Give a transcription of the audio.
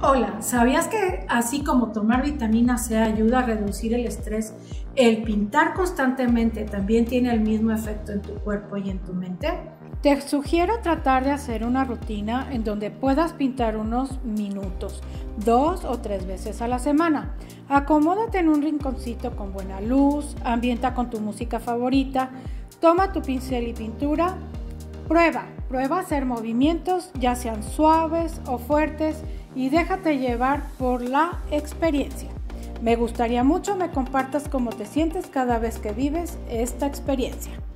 Hola, ¿sabías que así como tomar vitamina C ayuda a reducir el estrés, el pintar constantemente también tiene el mismo efecto en tu cuerpo y en tu mente? Te sugiero tratar de hacer una rutina en donde puedas pintar unos minutos, 2 o 3 veces a la semana. Acomódate en un rinconcito con buena luz, ambienta con tu música favorita, toma tu pincel y pintura, prueba a hacer movimientos, ya sean suaves o fuertes, y déjate llevar por la experiencia. Me gustaría mucho me compartas cómo te sientes cada vez que vives esta experiencia.